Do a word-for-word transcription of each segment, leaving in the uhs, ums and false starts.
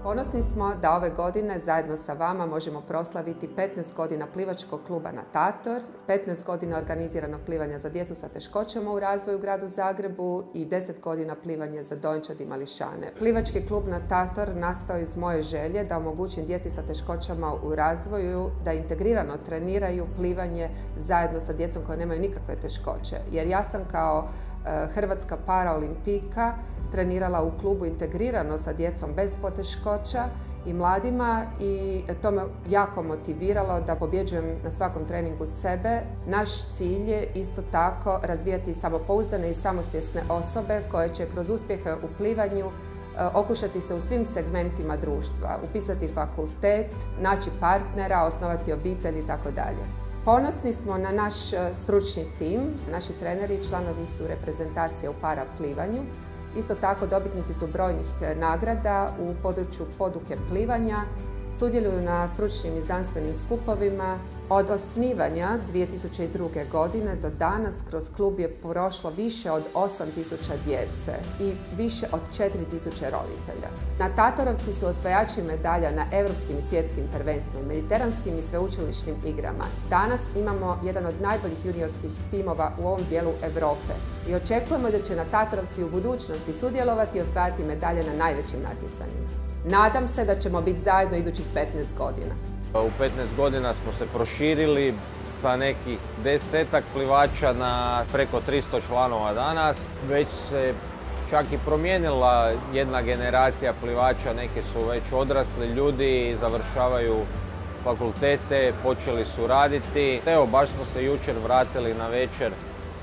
Ponosni smo da ove godine zajedno sa vama možemo proslaviti petnaest godina plivačkog kluba Natator, petnaest godina organiziranog plivanja za djecu sa teškoćama u razvoju u gradu Zagrebu i deset godina plivanja za dojenčad i mališane. Plivački klub Natator nastao iz moje želje da omogućim djeci sa teškoćama u razvoju da integrirano treniraju plivanje zajedno sa djecom koja nemaju nikakve teškoće. Jer ja sam kao hrvatska paraolimpijka trenirala u klubu integrirano sa djecom bez poteškoća i mladima i to me jako motiviralo da pobjeđujem na svakom treningu sebe. Naš cilj je isto tako razvijati samopouzdane i samosvjesne osobe koje će kroz uspjehe u plivanju okušati se u svim segmentima društva, upisati fakultet, naći partnera, osnovati obitelj i tako dalje. Ponosni smo na naš stručni tim. Naši treneri i članovi su reprezentacije u paraplivanju. Isto tako dobitnici su brojnih nagrada u području poduke plivanja, sudjeluju na stručnim i znanstvenim skupovima. Od osnivanja dvije tisuće druge. godine do danas kroz klub je prošlo više od osam tisuća djece i više od četiri tisuće roditelja. Natatorovci su osvajači medalja na europskim i svjetskim prvenstvima, mediteranskim i sveučilišnim igrama. Danas imamo jedan od najboljih juniorskih timova u ovom dijelu Europe i očekujemo da će Natatorovci u budućnosti sudjelovati i osvajati medalje na najvećim natjecanjima. Nadam se da ćemo biti zajedno idućih petnaest godina. U petnaest godina smo se proširili sa nekih desetak plivača na preko tristo članova danas. Već se čak i promijenila jedna generacija plivača, neki su već odrasli ljudi, završavaju fakultete, počeli su raditi. Evo, baš smo se jučer vratili na večer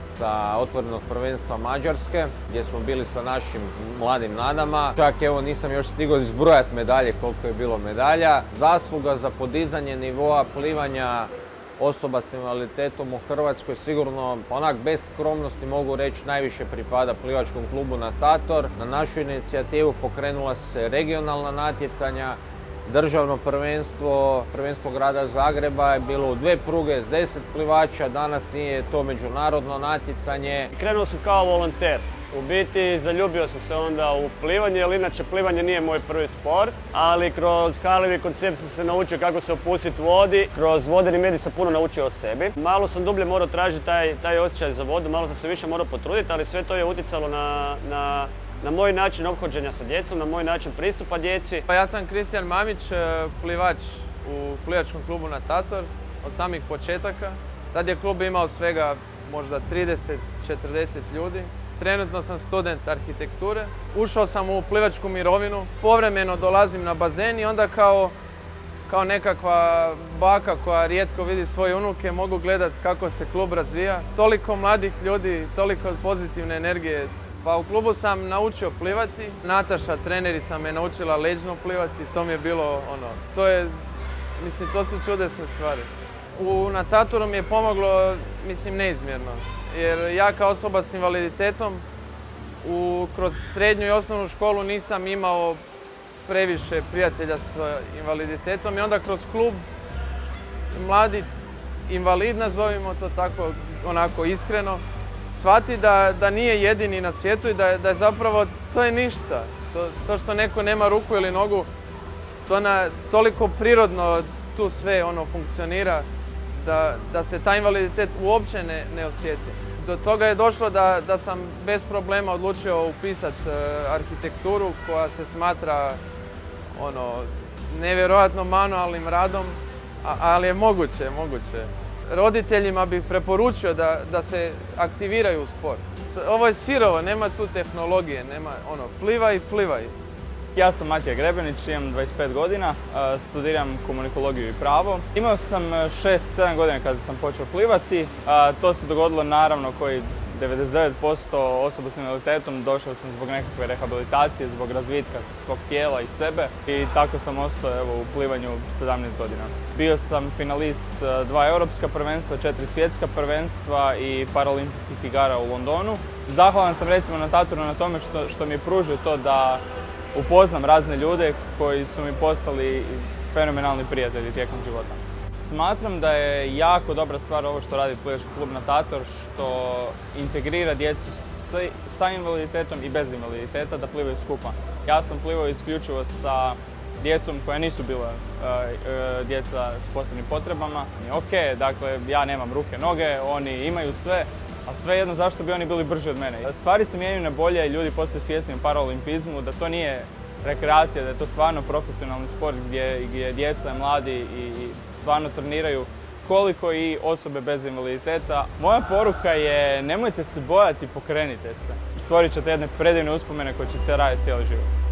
sa otvorenog prvenstva Mađarske, gdje smo bili sa našim mladim nadama. Čak evo nisam još stigao izbrojati medalje koliko je bilo medalja. Zasluga za podizanje nivoa plivanja osoba s invaliditetom u Hrvatskoj sigurno, onak bez skromnosti mogu reći, najviše pripada plivačkom klubu Natator. Na našu inicijativu pokrenula se regionalna natjecanja, državno prvenstvo, prvenstvo grada Zagreba je bilo u dve pruge s deset plivača, danas je to međunarodno natjecanje. Krenuo sam kao volonter. U biti zaljubio sam se onda u plivanje, jer inače plivanje nije moj prvi sport, ali kroz Kalivi koncept sam se naučio kako se opustiti u vodi. Kroz vodeni medij sam puno naučio o sebi. Malo sam dublje morao tražiti taj, taj osjećaj za vodu, malo sam se više morao potruditi, ali sve to je utjecalo na, na na moj način ophođenja sa djecom, na moj način pristupa djeci. Ja sam Kristijan Mamić, plivač u plivačkom klubu Natator od samih početaka. Tad je klub imao svega možda trideset do četrdeset ljudi. Trenutno sam student arhitekture. Ušao sam u plivačku mirovinu, povremeno dolazim na bazen i onda kao, kao nekakva baka koja rijetko vidi svoje unuke mogu gledati kako se klub razvija. Toliko mladih ljudi, toliko pozitivne energije. Pa u klubu sam naučio plivati. Nataša, trenerica, me naučila leđno plivati. To mi je bilo ono, to je, mislim, to su čudesne stvari. U Natatoru mi je pomoglo, mislim, neizmjerno. Jer ja kao osoba s invaliditetom u, kroz srednju i osnovnu školu nisam imao previše prijatelja s invaliditetom i onda kroz klub mladi invalid, nazovimo to tako, onako iskreno, shvati da, da nije jedini na svijetu i da, da je zapravo, to je ništa. To, to što neko nema ruku ili nogu, to na, toliko prirodno tu sve ono funkcionira da, da se taj invaliditet uopće ne, ne osjeti. Do toga je došlo da, da sam bez problema odlučio upisati uh, arhitekturu koja se smatra ono, nevjerojatno manualnim radom, a, ali je moguće, moguće. Roditeljima bih preporučio da, da se aktiviraju u sport. Ovo je sirovo, nema tu tehnologije, nema ono, plivaj, plivaj. Ja sam Matija Grebenić, imam dvadeset pet godina, studiram komunikologiju i pravo. Imao sam šest sedam godina kada sam počeo plivati. To se dogodilo naravno koji devedeset devet posto osoba s invaliditetom, došao sam zbog nekakve rehabilitacije, zbog razvitka svog tijela i sebe i tako sam ostao evo, u plivanju sedamnaest godina. Bio sam finalist dva europska prvenstva, četiri svjetska prvenstva i paraolimpijskih igara u Londonu. Zahvalan sam recimo Natatoru na tome što, što mi je pružio to da upoznam razne ljude koji su mi postali fenomenalni prijatelji tijekom života. Smatram da je jako dobra stvar ovo što radi plivački klub Natator, što integrira djecu sa invaliditetom i bez invaliditeta da plivaju skupa. Ja sam plivao isključivo sa djecom koja nisu bila djeca s posebnim potrebama. Ok, dakle, ja nemam ruke, noge, oni imaju sve, a svejedno zašto bi oni bili brži od mene. Stvari se mijenjaju na bolje i ljudi postaju svjesni o paraolimpizmu, da to nije rekreacija, da je to stvarno profesionalni sport gdje, gdje djeca, mladi i, i stvarno treniraju koliko i osobe bez invaliditeta. Moja poruka je nemojte se bojati, pokrenite se. Stvorit ćete jedne predivne uspomene koje ćete raditi cijeli život.